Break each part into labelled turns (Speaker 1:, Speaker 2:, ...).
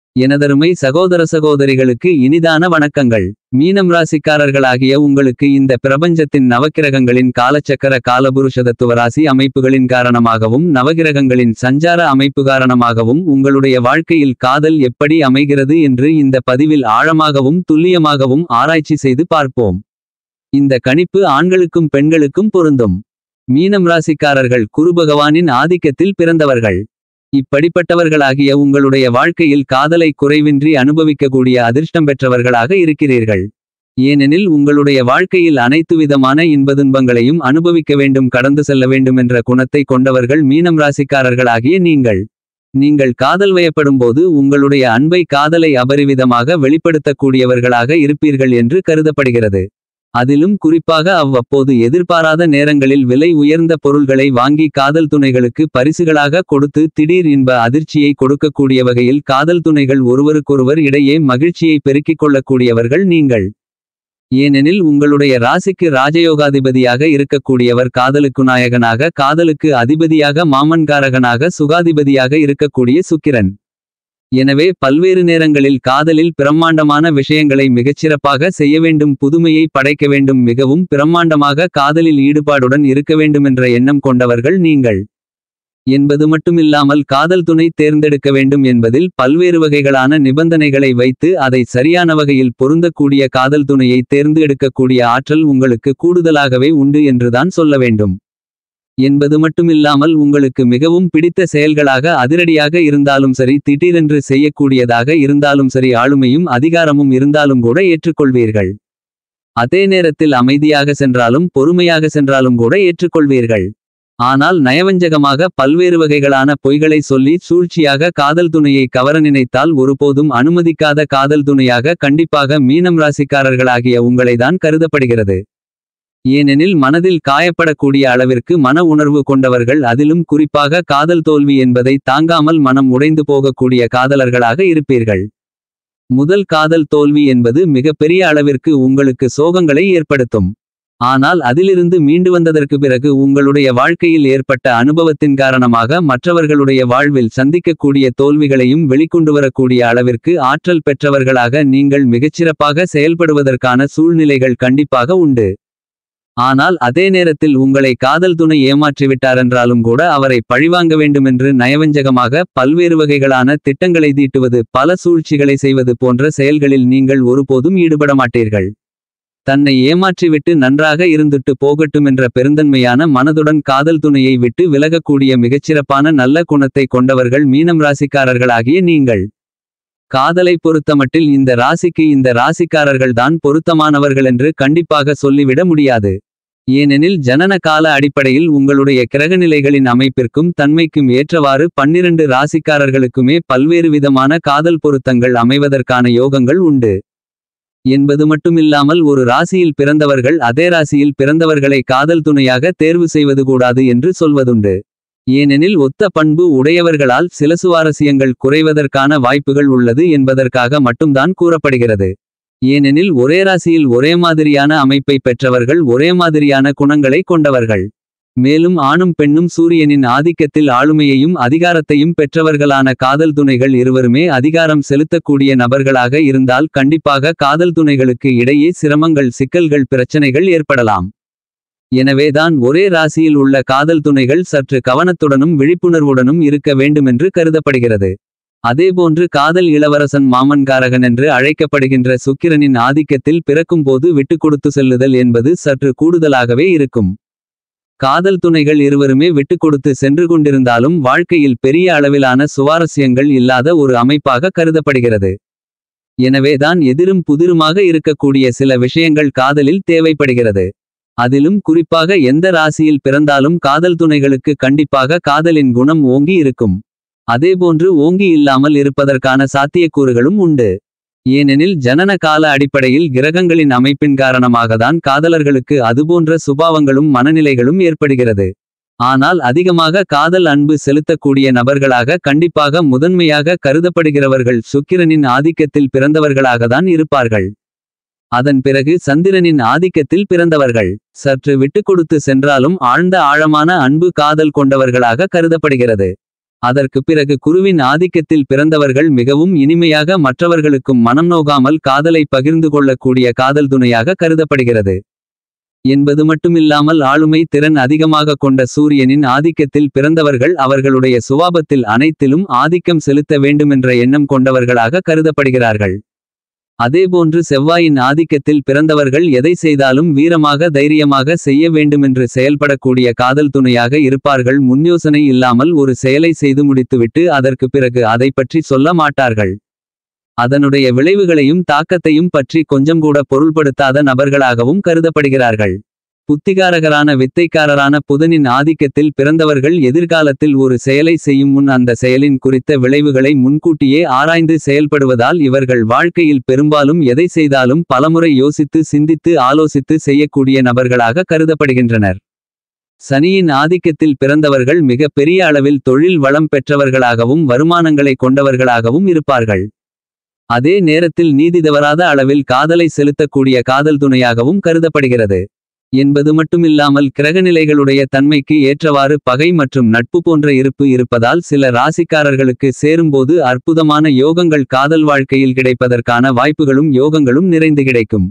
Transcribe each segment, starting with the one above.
Speaker 1: எனதருமை சகோதர சகோதரிகளுக்கு இனிதான வணக்கங்கள். மீனம் ராசிக்காரர்களாகிய உங்களுக்கு இந்த பிரபஞ்சத்தின் நவக்கிரகங்களின் காலச்சக்கர காலபுருஷதத்துவ ராசி அமைப்புகளின் காரணமாகவும் நவகிரகங்களின் சஞ்சார அமைப்பு காரணமாகவும் உங்களுடைய வாழ்க்கையில் காதல் எப்படி அமைகிறது என்று இந்த பதிவில் ஆழமாகவும் துல்லியமாகவும் ஆராய்ச்சி செய்து பார்ப்போம். இந்த கணிப்பு ஆண்களுக்கும் பெண்களுக்கும் பொருந்தும். மீனம் ராசிக்காரர்கள் குரு பகவானின் ஆதிக்கத்தில் பிறந்தவர்கள். இப்படிப்பட்டவர்களாகிய உங்களுடைய வாழ்க்கையில் காதலை குறைவின்றி அனுபவிக்கக்கூடிய அதிர்ஷ்டம் பெற்றவர்களாக இருக்கிறீர்கள். ஏனெனில் உங்களுடைய வாழ்க்கையில் அனைத்து விதமான இன்பதுன்பங்களையும் அனுபவிக்க வேண்டும், கடந்து செல்ல வேண்டும் என்ற குணத்தை கொண்டவர்கள் மீனம் ராசிக்காரர்களாகிய நீங்கள். நீங்கள் காதல் வயப்படும்போது உங்களுடைய அன்பை காதலை அபரிவிதமாக வெளிப்படுத்தக்கூடியவர்களாக இருப்பீர்கள் என்று கருதப்படுகிறது. அதிலும் குறிப்பாக அவ்வப்போது எதிர்பாராத நேரங்களில் விலை உயர்ந்த பொருள்களை வாங்கி காதல் துணைகளுக்கு பரிசுகளாக கொடுத்து திடீர் இன்ப அதிர்ச்சியை கொடுக்கக்கூடிய வகையில் காதல் துணைகள் ஒருவருக்கொருவர் இடையே மகிழ்ச்சியை பெருக்கிக் கொள்ளக்கூடியவர்கள் நீங்கள். ஏனெனில் உங்களுடைய ராசிக்கு ராஜயோகாதிபதியாக இருக்கக்கூடியவர் காதலுக்கு நாயகனாக, காதலுக்கு அதிபதியாக, மாமன்காரகனாக, சுகாதிபதியாக இருக்கக்கூடிய சுக்கிரன். எனவே பல்வேறு நேரங்களில் காதலில் பிரம்மாண்டமான விஷயங்களை மிகச்சிறப்பாக செய்ய வேண்டும், புதுமையை படைக்க வேண்டும், மிகவும் பிரம்மாண்டமாக காதலில் ஈடுபாடுடன் இருக்க வேண்டுமென்ற எண்ணம் கொண்டவர்கள் நீங்கள். என்பது மட்டுமில்லாமல் காதல் துணை தேர்ந்தெடுக்க வேண்டும் என்பதில் பல்வேறு வகைகளான நிபந்தனைகளை வைத்து அதை சரியான வகையில் பொருந்தக்கூடிய காதல் துணையை தேர்ந்து எடுக்கக்கூடிய ஆற்றல் உங்களுக்கு கூடுதலாகவே உண்டு என்றுதான் சொல்ல வேண்டும். என்பது மட்டுமில்லாமல் உங்களுக்கு மிகவும் பிடித்த செயல்களாக அதிரடியாக இருந்தாலும் சரி, திடீரென்று செய்யக்கூடியதாக இருந்தாலும் சரி, ஆளுமையும் அதிகாரமும் இருந்தாலும் கூட ஏற்றுக்கொள்வீர்கள். அதே நேரத்தில் அமைதியாக சென்றாலும் பொறுமையாக சென்றாலும் கூட ஏற்றுக்கொள்வீர்கள். ஆனால் நயவஞ்சகமாக பல்வேறு வகைகளான பொய்களை சொல்லி சூழ்ச்சியாக காதல் துணையை கவர நினைத்தால் ஒருபோதும் அனுமதிக்காத காதல் துணையாக கண்டிப்பாக மீனம் ராசிக்காரர்களாகிய உங்களைதான் கருதப்படுகிறது. ஏனெனில் மனதில் காயப்படக்கூடிய அளவிற்கு மன உணர்வு கொண்டவர்கள், அதிலும் குறிப்பாக காதல் தோல்வி என்பதை தாங்காமல் மனம் உடைந்து போகக்கூடிய காதலர்களாக இருப்பீர்கள். முதல் காதல் தோல்வி என்பது மிக பெரிய அளவிற்கு உங்களுக்கு சோகங்களை ஏற்படுத்தும். ஆனால் அதிலிருந்து மீண்டு வந்ததற்கு பிறகு உங்களுடைய வாழ்க்கையில் ஏற்பட்ட அனுபவத்தின் காரணமாக மற்றவர்களுடைய வாழ்வில் சந்திக்கக்கூடிய தோல்விகளையும் வெளிக்கொண்டுவரக்கூடிய அளவிற்கு ஆற்றல் பெற்றவர்களாக நீங்கள் மிகச்சிறப்பாக செயல்படுவதற்கான சூழ்நிலைகள் கண்டிப்பாக உண்டு. ஆனால் அதே நேரத்தில் உங்களை காதல் துணை ஏமாற்றிவிட்டாரென்றாலும் கூட அவரை பழிவாங்க வேண்டுமென்று நயவஞ்சகமாக பல்வேறு வகைகளான திட்டங்களை தீட்டுவது, பல சூழ்ச்சிகளை செய்வது போன்ற செயல்களில் நீங்கள் ஒருபோதும் ஈடுபட மாட்டீர்கள். தன்னை ஏமாற்றிவிட்டு நன்றாக இருந்துட்டு போகட்டுமென்ற பெருந்தன்மையான மனதுடன் காதல் துணையை விட்டு விலகக்கூடிய மிகச்சிறப்பான நல்ல குணத்தை கொண்டவர்கள் மீனம் ராசிக்காரர்களாகிய நீங்கள். காதலை பொறுத்தமட்டில் இந்த ராசிக்கு இந்த ராசிக்காரர்கள்தான் பொருத்தமானவர்களென்று கண்டிப்பாக சொல்லிவிட முடியாது. ஏனெனில் ஜனன கால அடிப்படையில் உங்களுடைய கிரகநிலைகளின் அமைப்பிற்கும் தன்மைக்கும் ஏற்றவாறு 12 ராசிக்காரர்களுக்குமே பல்வேறு விதமான காதல் பொருத்தங்கள் அமைவதற்கான யோகங்கள் உண்டு. என்பது மட்டுமில்லாமல் ஒரு ராசியில் பிறந்தவர்கள் அதே ராசியில் பிறந்தவர்களை காதல் துணையாக தேர்வு செய்வது கூடாது என்று சொல்வதுண்டு. ஏனெனில் ஒத்த பண்பு உடையவர்களால் சில சுவாரஸ்யங்கள் குறைவதற்கான வாய்ப்புகள் உள்ளது என்பதற்காக மட்டும்தான் கூறப்படுகிறது. ஏனெனில் ஒரே ராசியில் ஒரே மாதிரியான அமைப்பை பெற்றவர்கள் ஒரே மாதிரியான குணங்களை கொண்டவர்கள். மேலும் ஆணும் பெண்ணும் சூரியனின் ஆதிக்கத்தில் ஆளுமையையும் அதிகாரத்தையும் பெற்றவர்களான காதல் துணைகள் இருவருமே அதிகாரம் செலுத்தக்கூடிய நபர்களாக இருந்தால் கண்டிப்பாக காதல் துணைகளுக்கு இடையே சிரமங்கள், சிக்கல்கள், பிரச்சனைகள் ஏற்படலாம். எனவேதான் ஒரே ராசியில் உள்ள காதல் துணைகள் சற்று கவனத்துடனும் விழிப்புணர்வுடனும் இருக்க வேண்டுமென்று கருதப்படுகிறது. அதேபோன்று காதல் இளவரசன் மாமன்காரகன் என்று அழைக்கப்படுகின்ற சுக்கிரனின் ஆதிக்கத்தில் பிறக்கும்போது விட்டுக்கொடுத்து செல்லுதல் என்பது சற்று கூடுதலாகவே இருக்கும். காதல் துணைகள் இருவருமே விட்டுக்கொடுத்து சென்று கொண்டிருந்தாலும் வாழ்க்கையில் பெரிய அளவிலான சுவாரஸ்யங்கள் இல்லாத ஒரு அமைப்பாக கருதப்படுகிறது. எனவேதான் எதிரும் புதிருமாக இருக்கக்கூடிய சில விஷயங்கள் காதலில் தேவைப்படுகிறது. அதிலும் குறிப்பாக எந்த ராசியில் பிறந்தாலும் காதல் துணைகளுக்கு கண்டிப்பாக காதலின் குணம் ஓங்கி இருக்கும். அதேபோன்று ஓங்கி இல்லாமல் இருப்பதற்கான சாத்தியக்கூறுகளும் உண்டு. ஏனெனில் ஜனன கால அடிப்படையில் கிரகங்களின் அமைப்பின் காரணமாகத்தான் காதலர்களுக்கு அதுபோன்ற சுபாவங்களும் மனநிலைகளும் ஏற்படுகிறது. ஆனால் அதிகமாக காதல் அன்பு செலுத்தக்கூடிய நபர்களாக கண்டிப்பாக முதன்மையாக கருதப்படுகிறவர்கள் சுக்கிரனின் ஆதிக்கத்தில் பிறந்தவர்களாகத்தான் இருப்பார்கள். அதன் பிறகு சந்திரனின் ஆதிக்கத்தில் பிறந்தவர்கள் சற்று விட்டுக்கொடுத்து சென்றாலும் ஆழ்ந்த ஆழமான அன்பு காதல் கொண்டவர்களாக கருதப்படுகிறது. அதற்கு பிறகு குருவின் ஆதிக்கத்தில் பிறந்தவர்கள் மிகவும் இனிமையாக மற்றவர்களுக்கும் மனம் நோகாமல் காதலை பகிர்ந்து கொள்ளக்கூடிய காதல் துணையாக கருதப்படுகிறது. என்பது மட்டுமில்லாமல் ஆளுமை திறன் அதிகமாக கொண்ட சூரியனின் ஆதிக்கத்தில் பிறந்தவர்கள் அவர்களுடைய சுபாவத்தில் அனைத்திலும் ஆதிக்கம் செலுத்த வேண்டுமென்ற எண்ணம் கொண்டவர்களாக கருதப்படுகிறார்கள். அதேபோன்று செவ்வாயின் ஆதிக்கத்தில் பிறந்தவர்கள் எதை செய்தாலும் வீரமாக தைரியமாக செய்ய வேண்டுமென்று செயல்படக்கூடிய காதல் துணையாக இருப்பார்கள். முன்யோசனை இல்லாமல் ஒரு செயலை செய்து முடித்துவிட்டு அதற்கு பிறகு அதை பற்றி சொல்ல மாட்டார்கள். அதனுடைய விளைவுகளையும் தாக்கத்தையும் பற்றி கொஞ்சம் கூட பொருள்படுத்தாத நபர்களாகவும் கருதப்படுகிறார்கள். புத்திகாரகரான வித்தைக்காரரான புதனின் ஆதிக்கத்தில் பிறந்தவர்கள் எதிர்காலத்தில் ஒரு செயலை செய்யும் முன் அந்த செயலின் குறித்த விளைவுகளை முன்கூட்டியே ஆராய்ந்து செயல்படுவதால் இவர்கள் வாழ்க்கையில் பெரும்பாலும் எதை செய்தாலும் பலமுறை யோசித்து சிந்தித்து ஆலோசித்து செய்யக்கூடிய நபர்களாக கருதப்படுகின்றனர். சனியின் ஆதிக்கத்தில் பிறந்தவர்கள் மிக பெரிய அளவில் தொழில் வளம் பெற்றவர்களாகவும் வருமானங்களை கொண்டவர்களாகவும் இருப்பார்கள். அதே நேரத்தில் நீதி தவறாத அளவில் காதலை செலுத்தக்கூடிய காதல் துணையாகவும் கருதப்படுகிறது. என்பது மட்டுமில்லாமல் கிரகநிலைகளுடைய தன்மைக்கு ஏற்றவாறு பகை மற்றும் நட்பு போன்ற இருப்பு இருப்பதால் சில ராசிக்காரர்களுக்கு சேரும்போது அற்புதமான யோகங்கள் காதல் வாழ்க்கையில் கிடைப்பதற்கான வாய்ப்புகளும் யோகங்களும் நிறைந்து கிடைக்கும்.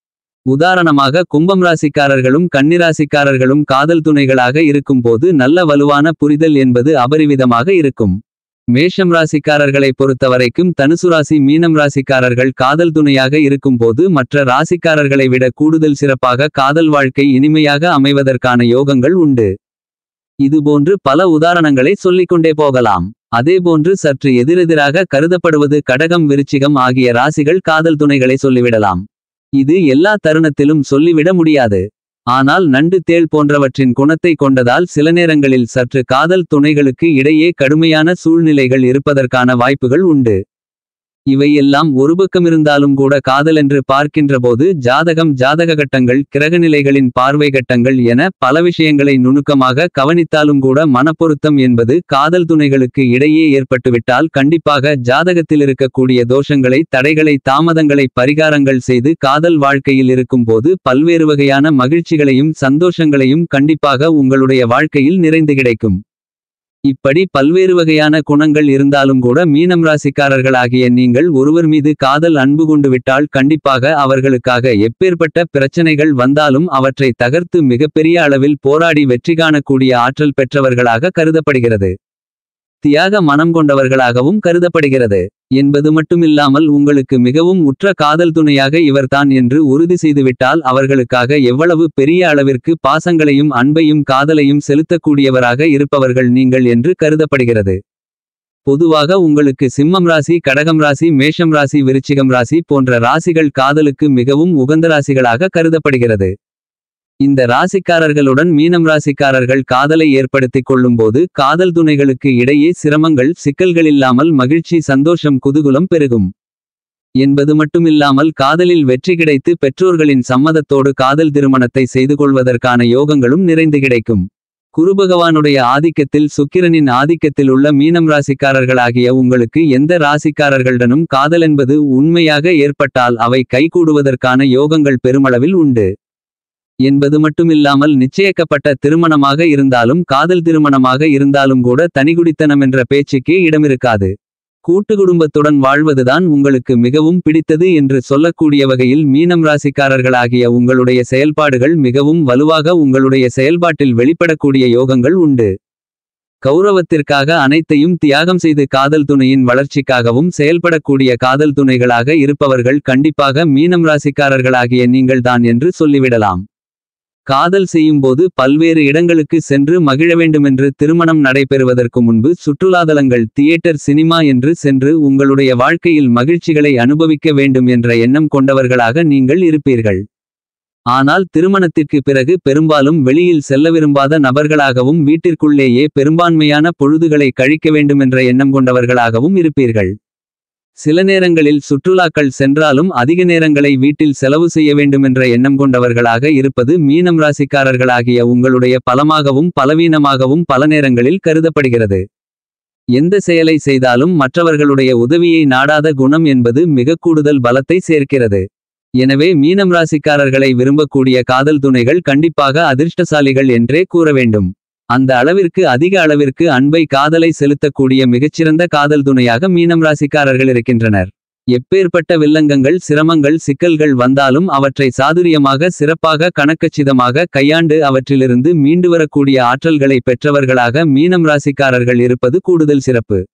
Speaker 1: உதாரணமாக கும்பம் ராசிக்காரர்களும் கன்னிராசிக்காரர்களும் காதல் துணைகளாக இருக்கும்போது நல்ல வலுவான புரிதல் என்பது அபரிவிதமாக இருக்கும். மேஷம் ராசிக்காரர்களை பொறுத்தவரைக்கும் தனுசு ராசி மீனம் ராசிக்காரர்கள் காதல் துணையாக இருக்கும்போது மற்ற ராசிக்காரர்களை விட கூடுதல் சிறப்பாக காதல் வாழ்க்கை இனிமையாக அமைவதற்கான யோகங்கள் உண்டு. இதுபோன்று பல உதாரணங்களை சொல்லிக்கொண்டே போகலாம். அதேபோன்று சற்று எதிரெதிராக கருதப்படுவது கடகம் விருச்சிகம் ஆகிய ராசிகள் காதல் துணைகளை சொல்லிவிடலாம். இது எல்லா தருணத்திலும் சொல்லிவிட முடியாது. ஆனால் நண்டு தேள் போன்றவற்றின் குணத்தை கொண்டதால் சில நேரங்களில் சற்று காதல் துணைகளுக்கு இடையே கடுமையான சூழ்நிலைகள் இருப்பதற்கான வாய்ப்புகள் உண்டு. இவையெல்லாம் ஒருபக்கமிருந்தாலும் கூட காதலென்று பார்க்கின்றபோது ஜாதகம் ஜாதக கட்டங்கள் கிரகநிலைகளின் பார்வை கட்டங்கள் என பல விஷயங்களை நுணுக்கமாக கவனித்தாலும் கூட மனப்பொருத்தம் என்பது காதல் துணைகளுக்கு இடையே ஏற்பட்டுவிட்டால் கண்டிப்பாக ஜாதகத்தில் இருக்கக்கூடிய தோஷங்களை தடைகளை தாமதங்களை பரிகாரங்கள் செய்து காதல் வாழ்க்கையில் இருக்கும்போது பல்வேறு வகையான மகிழ்ச்சிகளையும் சந்தோஷங்களையும் கண்டிப்பாக உங்களுடைய வாழ்க்கையில் நிறைந்து கிடைக்கும். இப்படி பல்வேறு வகையான குணங்கள் இருந்தாலும் கூட மீனம் ராசிக்காரர்களாகிய நீங்கள் ஒருவர் மீது காதல் அன்பு கொண்டு விட்டால் கண்டிப்பாக அவர்களுக்காக எப்பேற்பட்ட பிரச்சனைகள் வந்தாலும் அவற்றை தகர்த்து மிகப்பெரிய அளவில் போராடி வெற்றி காணக்கூடிய ஆற்றல் பெற்றவர்களாக கருதப்படுகிறது. தியாக மனம் கொண்டவர்களாகவும் கருதப்படுகிறது. என்பது மட்டுமில்லாமல் உங்களுக்கு மிகவும் உற்ற காதல் துணையாக இவர்தான் என்று உறுதி செய்துவிட்டால் அவர்களுக்காக எவ்வளவு பெரிய அளவிற்கு பாசங்களையும் அன்பையும் காதலையும் செலுத்தக்கூடியவராக இருப்பவர்கள் நீங்கள் என்று கருதப்படுகிறது. பொதுவாக உங்களுக்கு சிம்மம் ராசி கடகம் ராசி மேஷம் ராசி விருச்சிகம் ராசி போன்ற ராசிகள் காதலுக்கு மிகவும் உகந்த ராசிகளாக கருதப்படுகிறது. இந்த ராசிக்காரர்களுடன் மீனம் ராசிக்காரர்கள் காதலை ஏற்படுத்திக் கொள்ளும்போது காதல் துணைகளுக்கு இடையே சிரமங்கள் சிக்கல்களில்லாமல் மகிழ்ச்சி சந்தோஷம் குதூகலம் பெருகும். என்பது மட்டுமில்லாமல் காதலில் வெற்றி கிடைத்து பெற்றோர்களின் சம்மதத்தோடு காதல் திருமணத்தை செய்து கொள்வதற்கான யோகங்களும் நிறைந்து கிடைக்கும். குருபகவானுடைய ஆதிக்கத்தில் சுக்கிரனின் ஆதிக்கத்தில் உள்ள மீனம் ராசிக்காரர்களாகிய உங்களுக்கு எந்த ராசிக்காரர்களுடனும் காதலென்பது உண்மையாக ஏற்பட்டால் அவை கைகூடுவதற்கான யோகங்கள் பெருமளவில் உண்டு. என்பது மட்டுமில்லாமல் நிச்சயிக்கப்பட்ட திருமணமாக இருந்தாலும் காதல் திருமணமாக இருந்தாலும் கூட தனிகுடித்தனமென்ற பேச்சுக்கே இடமிருக்காது. கூட்டு குடும்பத்துடன் வாழ்வதுதான் உங்களுக்கு மிகவும் பிடித்தது என்று சொல்லக்கூடிய வகையில் மீனம் ராசிக்காரர்களாகிய உங்களுடைய செயல்பாடுகள் மிகவும் வலுவாக உங்களுடைய செயல்பாட்டில் வெளிப்படக்கூடிய யோகங்கள் உண்டு. கௌரவத்திற்காக அனைத்தையும் தியாகம் செய்து காதல் துணையின் வளர்ச்சிக்காகவும் செயல்படக்கூடிய காதல் துணைகளாக இருப்பவர்கள் கண்டிப்பாக மீனம் ராசிக்காரர்களாகிய நீங்கள்தான் என்று சொல்லிவிடலாம். காதல் செய்யும்போது பல்வேறு இடங்களுக்கு சென்று மகிழ வேண்டுமென்று திருமணம் நடைபெறுவதற்கு முன்பு சுற்றுலாதலங்கள் தியேட்டர் சினிமா என்று சென்று உங்களுடைய வாழ்க்கையில் மகிழ்ச்சிகளை அனுபவிக்க வேண்டும் என்ற எண்ணம் கொண்டவர்களாக நீங்கள் இருப்பீர்கள். ஆனால் திருமணத்திற்கு பிறகு பெரும்பாலும் வெளியில் செல்ல விரும்பாத நபர்களாகவும் வீட்டிற்குள்ளேயே பெரும்பான்மையான பொழுதுகளை கழிக்க வேண்டுமென்ற எண்ணம் கொண்டவர்களாகவும் இருப்பீர்கள். சில நேரங்களில் சுற்றுலாக்கள் சென்றாலும் அதிக நேரங்களை வீட்டில் செலவு செய்ய வேண்டுமென்ற எண்ணம் கொண்டவர்களாக இருப்பது மீனம் ராசிக்காரர்களாகிய உங்களுடைய பலமாகவும் பலவீனமாகவும் பல நேரங்களில் கருதப்படுகிறது. எந்த செயலை செய்தாலும் மற்றவர்களுடைய உதவியை நாடாத குணம் என்பது மிக கூடுதல் பலத்தை சேர்க்கிறது. எனவே மீனம் ராசிக்காரர்களை விரும்பக்கூடிய காதல் துணைகள் கண்டிப்பாக அதிர்ஷ்டசாலிகள் என்றே கூற வேண்டும். அந்த அளவிற்கு அதிக அளவிற்கு அன்பை காதலை செலுத்தக்கூடிய மிகச்சிறந்த காதல் துணையாக மீனம் ராசிக்காரர்கள் இருக்கின்றனர். எப்பேற்பட்ட வில்லங்கங்கள் சிரமங்கள் சிக்கல்கள் வந்தாலும் அவற்றை சாதுரியமாக சிறப்பாக கணக்கச்சிதமாக கையாண்டு அவற்றிலிருந்து மீண்டுவரக்கூடிய ஆற்றல்களை பெற்றவர்களாக மீனம் ராசிக்காரர்கள் இருப்பது கூடுதல் சிறப்பு.